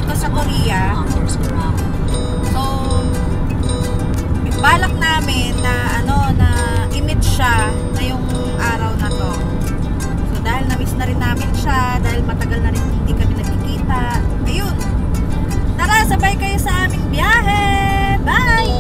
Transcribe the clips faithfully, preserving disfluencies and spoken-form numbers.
dito sa Korea. So, balak namin na ano na i-meet siya ngayong araw na to. So, dahil na-miss na rin namin siya, dahil matagal na rin hindi kami nagkikita. Ayun. Tara, sabay kayo sa aming biyahe. Bye!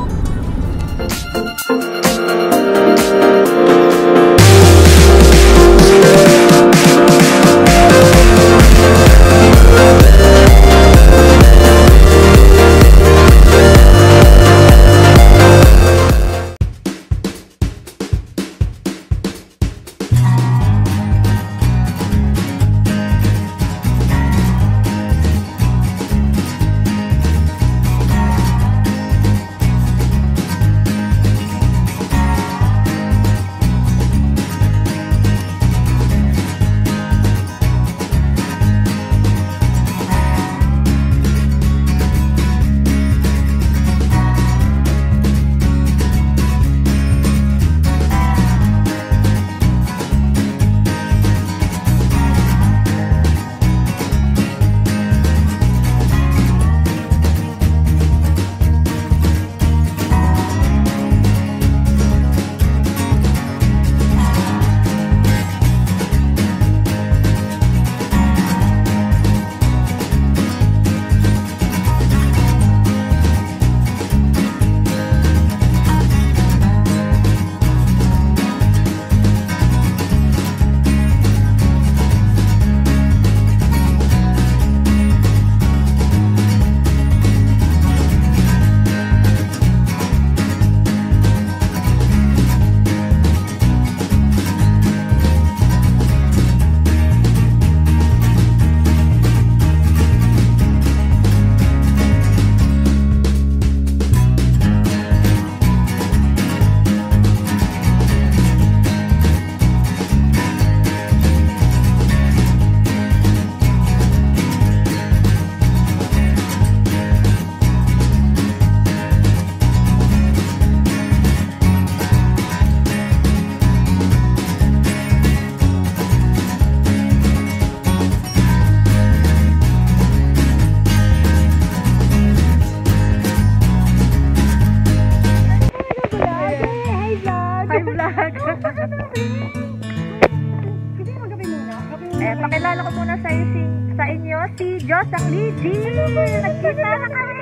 Eh, pakilala ko muna sa, si, sa inyo si Josang Liji. Nagkita na kami.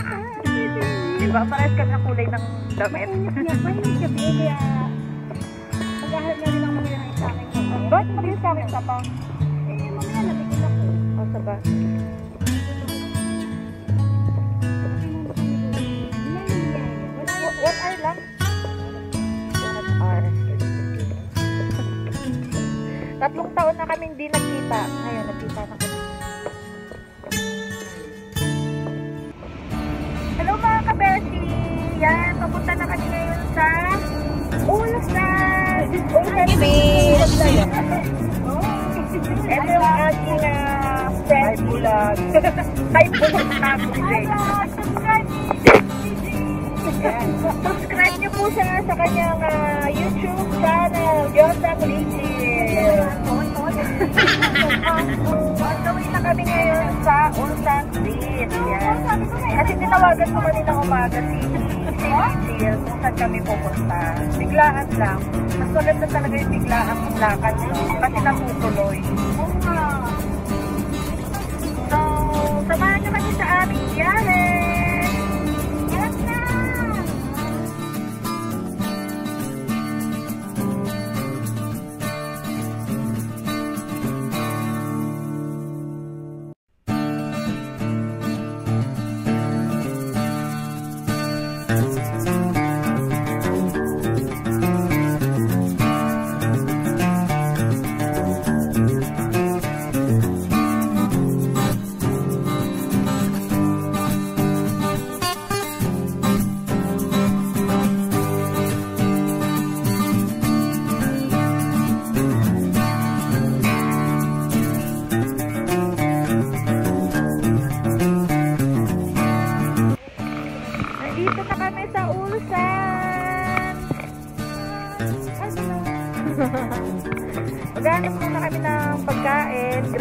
Diba? Parehas kami ang kulay ng damit. Mainit gabi, kaya maghahalap na rin ang mga ng sa akin. Ba't maging sa akin ka pa? Eh, mamaya nabigil ako. O, saba. What are lang? What are? Tatlong taon na kami hindi nagkita. Ngayon, nagkita na kami. Hello mga ka-Bessie! Yan, papunta na kami ngayon sa Ulsan! Ulsan Beach! Ito yung aking uh, friend vlog. Hi vlog namin today. Subscribe niyo po siya sa kanyang uh, YouTube channel, Josang Liji. Gawin na kami ngayon sa Ulsan Beach. Kasi tinawagan ko kaninang umaga si Liji kung saan kami pupunta. Biglaan lang. Mas maganda talaga yung biglaan ng lakad kasi natutuloy. So, samahan niyo kami sa aming biyahe.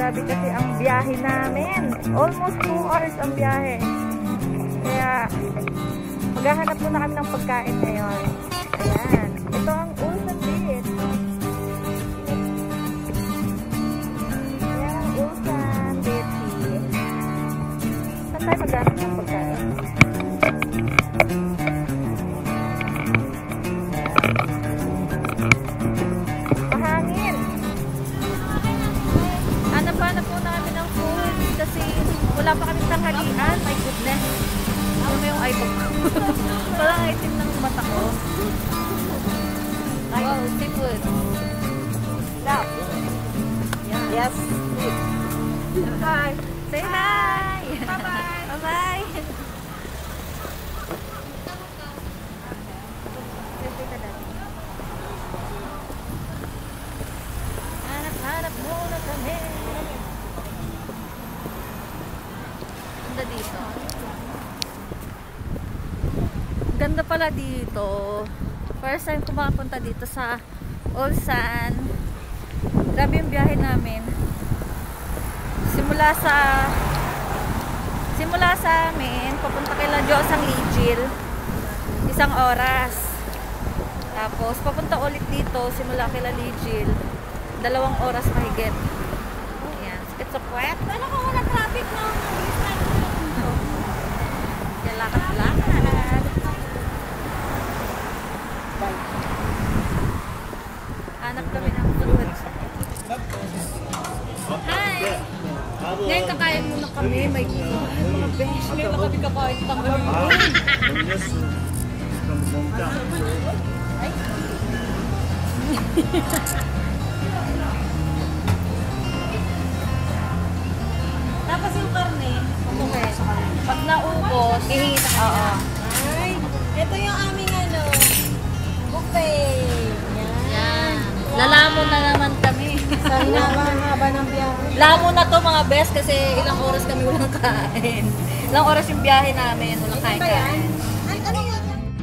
Grabe kasi ang biyahe namin. Almost two hours ang biyahe. Kaya, maghahanap muna kami ng pagkain ngayon. Ayan. Ito ang Ulsan Beach. Ayan ang Ulsan Beach. Saan tayo maghahanap ng pagkain? Mahangin. Hanap-hanap muna kami ng food kasi wala pa kami tanghalian. My goodness. Ano mo yung iPhone ko? Parang itim ng mata ko. Wow, seafood. Stop. Yeah. Yes. Hi. Say hi. Bye-bye. Bye-bye. Hanap-hanap muna kami. Ganda dito. Ganda pala dito. First time kumapunta dito sa Ulsan. Grabe yung biyahe namin. Simula sa simula sa amin papunta kay La Diosang Ligil. Isang oras. Tapos papunta ulit dito simula kay La Ligil. Dalawang oras mahigit. Ayan. It's a puwet. Ano kung wala traffic na? Yan, lakad-lakad. Hanap kami ng food. Hi! Ngayon kakain muna kami. My God, mga besh. Ngayon na kami kakain. Tanggal mo. Ay! Tapos yung karne, okay. Pag naubos, ihingi sa kanya. Ay, ito yung aming ano, buffet. Yan. Lalamon na naman kami. Sa haba ng biyahe. Lamon na to mga best kasi ilang oras kami walang kain. Ilang oras yung biyahe namin, walang kain-kain. Ano yun?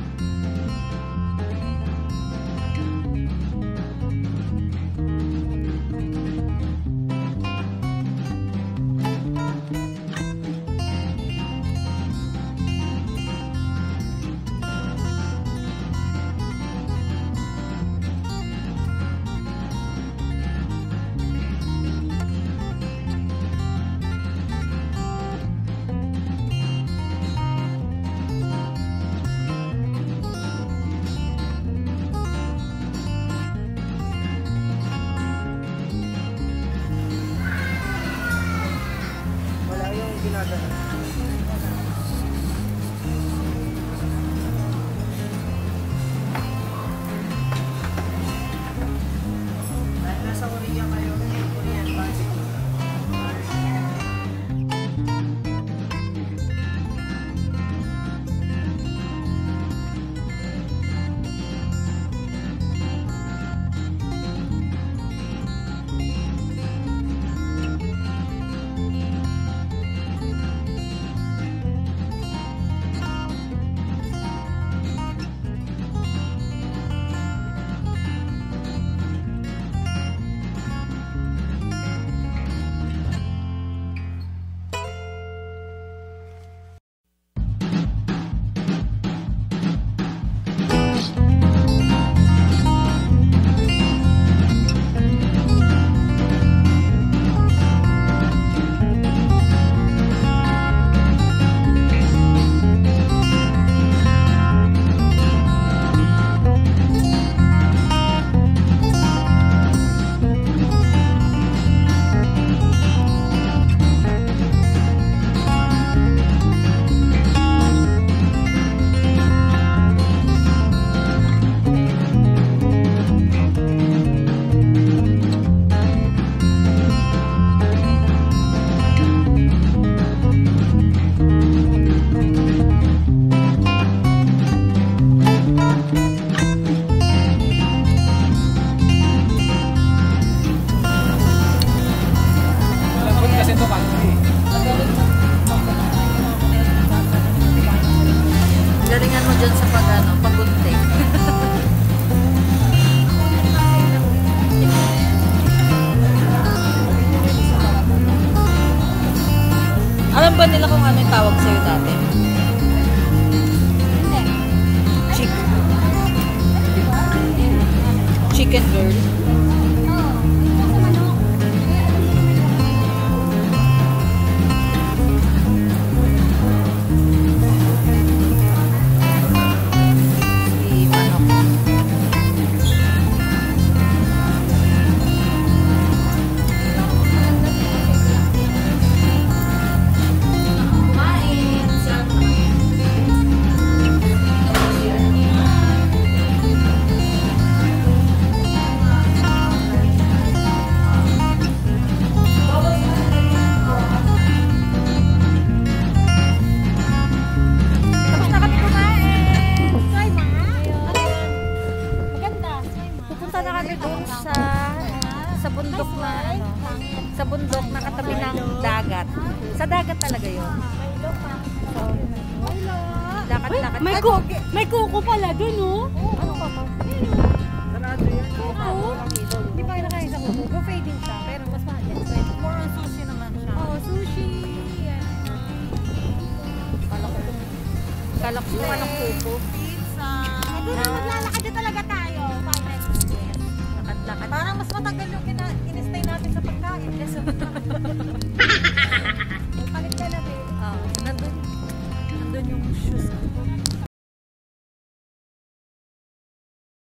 Galingan mo dyan sa pag, ano, pagunting. Alam ba nila kung ano yung tawag sa'yo dati? Chick. Chicken girl. Si Manok. Sa sa bundok na ano, sa bundok na katabi ng dagat. Sa dagat talaga 'yon. So, lakad-lakad. May ku may kuko pala dun, oh. Ano pa pa? Sarado yan. Kuko? Di ba kinakain sa kuko? Buffet din siya, pero mas mahal din. More on sushi naman siya. Oh, sushi. Yan. Kala ko kung kala ko kung anong kuko. Pizza.